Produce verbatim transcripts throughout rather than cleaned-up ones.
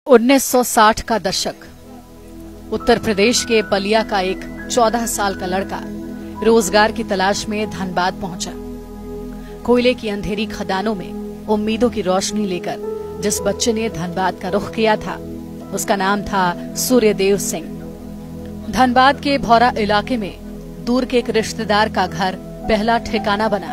उन्नीस सौ साठ का दशक। उत्तर प्रदेश के बलिया का एक चौदह साल का लड़का रोजगार की तलाश में धनबाद पहुंचा। कोयले की अंधेरी खदानों में उम्मीदों की रोशनी लेकर जिस बच्चे ने धनबाद का रुख किया था, उसका नाम था सूर्यदेव सिंह। धनबाद के भौरा इलाके में दूर के एक रिश्तेदार का घर पहला ठिकाना बना।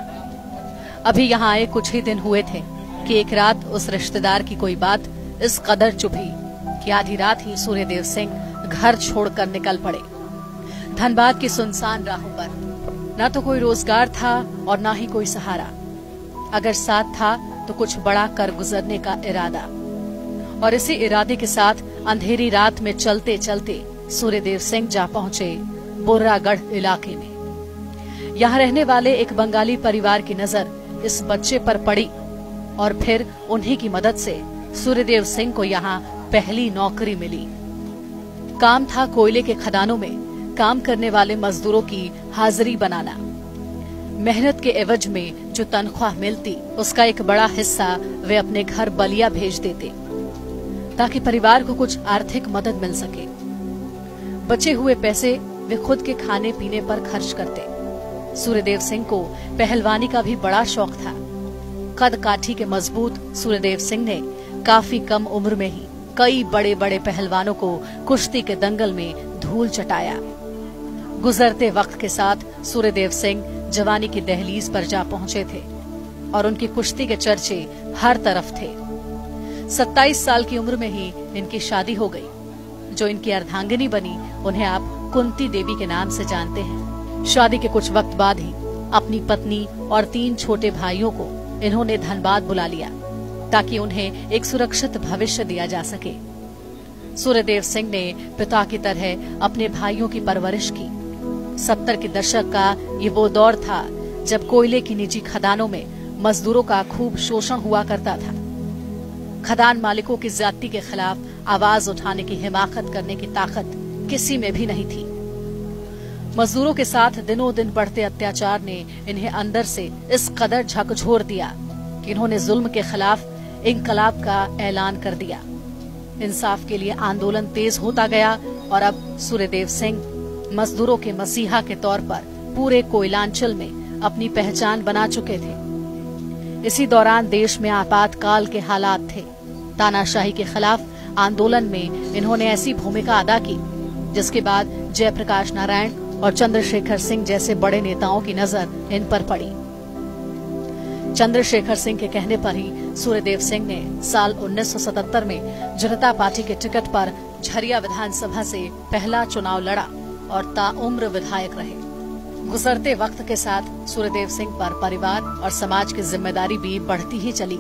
अभी यहाँ आए कुछ ही दिन हुए थे कि एक रात उस रिश्तेदार की कोई बात इस कदर चुभी कि आधी रात ही सूर्यदेव सिंह घर छोड़कर निकल पड़े। धनबाद की सुनसान राहों पर न तो कोई रोजगार था और न ही कोई सहारा। अगर साथ था तो कुछ बड़ा कर गुजरने का इरादा। और इसी इरादे के साथ अंधेरी रात में चलते चलते सूर्यदेव सिंह जा पहुंचे बोर्रागढ़ इलाके में। यहाँ रहने वाले एक बंगाली परिवार की नजर इस बच्चे पर पड़ी और फिर उन्हीं की मदद से सूर्यदेव सिंह को यहाँ पहली नौकरी मिली। काम था कोयले के खदानों में काम करने वाले मजदूरों की हाजिरी बनाना। मेहनत के एवज में जो तनख्वाह मिलती, उसका एक बड़ा हिस्सा वे अपने घर बलिया भेज देते ताकि परिवार को कुछ आर्थिक मदद मिल सके। बचे हुए पैसे वे खुद के खाने पीने पर खर्च करते। सूर्यदेव सिंह को पहलवानी का भी बड़ा शौक था। कद काठी के मजबूत सूर्यदेव सिंह ने काफी कम उम्र में ही कई बड़े बड़े पहलवानों को कुश्ती के दंगल में धूल चटाया। गुजरते वक्त के साथ सूर्यदेव सिंह जवानी की दहलीज पर जा पहुंचे थे और उनकी कुश्ती के चर्चे हर तरफ थे। सत्ताईस साल की उम्र में ही इनकी शादी हो गई। जो इनकी अर्धांगिनी बनी, उन्हें आप कुंती देवी के नाम से जानते हैं। शादी के कुछ वक्त बाद ही अपनी पत्नी और तीन छोटे भाइयों को इन्होंने धनबाद बुला लिया ताकि उन्हें एक सुरक्षित भविष्य दिया जा सके। सूर्यदेव सिंह ने पिता की तरह अपने भाइयों की परवरिश की। सत्तर के दशक का ये वो दौर था जब कोयले की निजी खदानों में मजदूरों का खूब शोषण हुआ करता था। खदान मालिकों की ज्यादती के खिलाफ आवाज उठाने की हिमाकत करने की ताकत किसी में भी नहीं थी। मजदूरों के साथ दिनों दिन बढ़ते अत्याचार ने इन्हें अंदर से इस कदर झकझोर दिया कि इन्होंने जुल्म के खिलाफ इंकलाब का ऐलान कर दिया। इंसाफ के लिए आंदोलन तेज होता गया और अब सूर्यदेव सिंह मजदूरों के मसीहा के तौर पर पूरे कोयलांचल में अपनी पहचान बना चुके थे। इसी दौरान देश में आपातकाल के हालात थे। तानाशाही के खिलाफ आंदोलन में इन्होंने ऐसी भूमिका अदा की जिसके बाद जयप्रकाश नारायण और चंद्रशेखर सिंह जैसे बड़े नेताओं की नजर इन पर पड़ी। चंद्रशेखर सिंह के कहने पर ही सूर्यदेव सिंह ने साल उन्नीस सौ सतहत्तर में जनता पार्टी के टिकट पर झरिया विधानसभा से पहला चुनाव लड़ा और ताउम्र विधायक रहे। गुजरते वक्त के साथ सूर्यदेव सिंह पर परिवार और समाज की जिम्मेदारी भी बढ़ती ही चली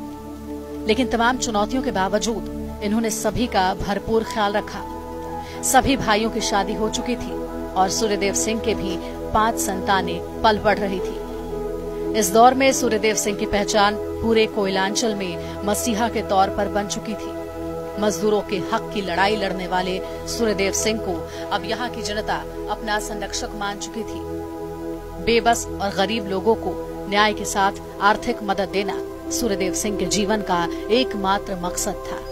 गई। लेकिन तमाम चुनौतियों के बावजूद इन्होंने सभी का भरपूर ख्याल रखा। सभी भाइयों की शादी हो चुकी थी और सूर्यदेव सिंह के भी पांच संतानें पल बढ़ रही थी। इस दौर में सूर्यदेव सिंह की पहचान पूरे कोयलांचल में मसीहा के तौर पर बन चुकी थी। मजदूरों के हक की लड़ाई लड़ने वाले सूर्यदेव सिंह को अब यहाँ की जनता अपना संरक्षक मान चुकी थी। बेबस और गरीब लोगों को न्याय के साथ आर्थिक मदद देना सूर्यदेव सिंह के जीवन का एकमात्र मकसद था।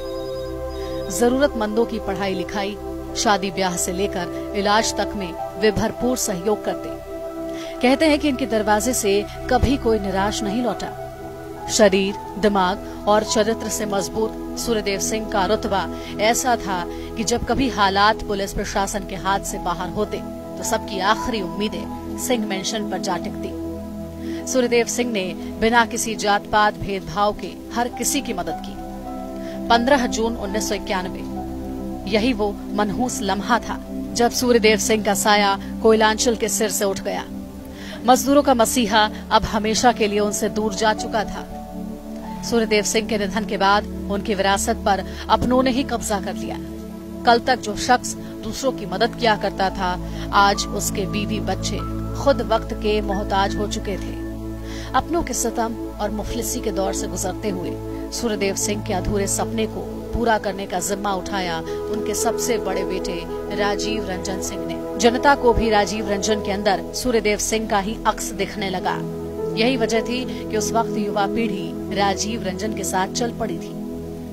जरूरतमंदों की पढ़ाई लिखाई, शादी ब्याह से लेकर इलाज तक में वे भरपूर सहयोग करते। कहते हैं कि इनके दरवाजे से कभी कोई निराश नहीं लौटा। शरीर, दिमाग और चरित्र से मजबूत सूर्यदेव सिंह का रुतबा ऐसा था कि जब कभी हालात पुलिस प्रशासन के हाथ से बाहर होते तो सबकी आखिरी उम्मीदें सिंह मेंशन पर जा टिकती। सूर्यदेव सिंह ने बिना किसी जात पात भेदभाव के हर किसी की मदद की। पंद्रह जून उन्नीस सौ इक्यानवे यही वो मनहूस लम्हा था जब सूर्यदेव सिंह का साया कोयलांचल के सिर से उठ गया। मजदूरों का मसीहा अब हमेशा के लिए उनसे दूर जा चुका था। सूर्यदेव सिंह के निधन के बाद उनकी विरासत पर अपनों ने ही कब्जा कर लिया। कल तक जो शख्स दूसरों की मदद किया करता था, आज उसके बीवी बच्चे खुद वक्त के मोहताज हो चुके थे। अपनों के सितम और मुफलिसी के दौर से गुजरते हुए सूर्यदेव सिंह के अधूरे सपने को पूरा करने का जिम्मा उठाया उनके सबसे बड़े बेटे राजीव रंजन सिंह ने। जनता को भी राजीव रंजन के अंदर सूर्यदेव सिंह का ही अक्स दिखने लगा। यही वजह थी कि उस वक्त युवा पीढ़ी राजीव रंजन के साथ चल पड़ी थी।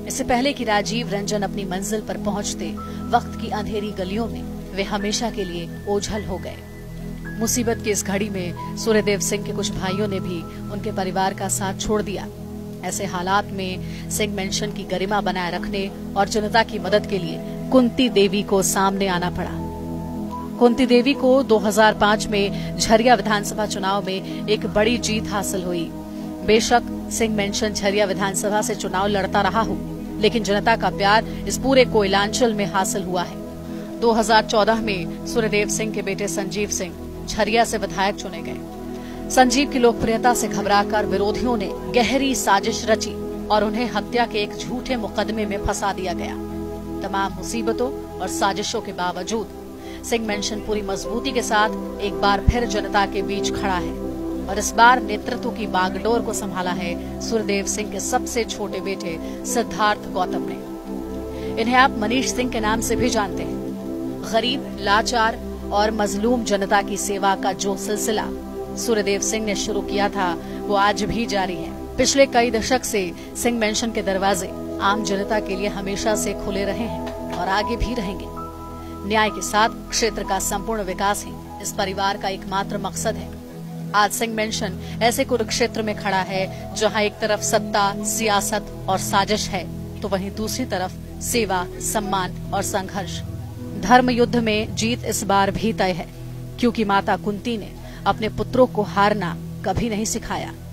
इससे पहले कि राजीव रंजन अपनी मंजिल पर पहुंचते, वक्त की अंधेरी गलियों में वे हमेशा के लिए ओझल हो गए। मुसीबत की इस घड़ी में सूर्यदेव सिंह के कुछ भाइयों ने भी उनके परिवार का साथ छोड़ दिया। ऐसे हालात में सिंह मेंशन की गरिमा बनाए रखने और जनता की मदद के लिए कुंती देवी को सामने आना पड़ा। कुंती देवी को दो हज़ार पाँच में झरिया विधानसभा चुनाव में एक बड़ी जीत हासिल हुई। बेशक सिंह मेंशन झरिया विधानसभा से चुनाव लड़ता रहा हो, लेकिन जनता का प्यार इस पूरे कोयलांचल में हासिल हुआ है। दो हज़ार चौदह में सूर्यदेव सिंह के बेटे संजीव सिंह झरिया से विधायक चुने गए। संजीव की लोकप्रियता से घबराकर विरोधियों ने गहरी साजिश रची और उन्हें हत्या के एक झूठे मुकदमे में फंसा दिया गया। तमाम मुसीबतों और साजिशों के बावजूद सिंह मेंशन पूरी मजबूती के साथ एक बार फिर जनता के बीच खड़ा है और इस बार नेतृत्व की बागडोर को संभाला है सूर्यदेव सिंह के सबसे छोटे बेटे सिद्धार्थ गौतम ने। इन्हें आप मनीष सिंह के नाम से भी जानते हैं। गरीब, लाचार और मजलूम जनता की सेवा का जो सिलसिला सूर्यदेव सिंह ने शुरू किया था, वो आज भी जारी है। पिछले कई दशक से सिंह मेंशन के दरवाजे आम जनता के लिए हमेशा से खुले रहे हैं और आगे भी रहेंगे। न्याय के साथ क्षेत्र का संपूर्ण विकास ही इस परिवार का एकमात्र मकसद है। आज सिंह मेंशन ऐसे कुरुक्षेत्र में खड़ा है जहां एक तरफ सत्ता, सियासत और साजिश है, तो वहीं दूसरी तरफ सेवा, सम्मान और संघर्ष। धर्म युद्ध में जीत इस बार भी तय है, क्योंकि माता कुंती ने अपने पुत्रों को हारना कभी नहीं सिखाया।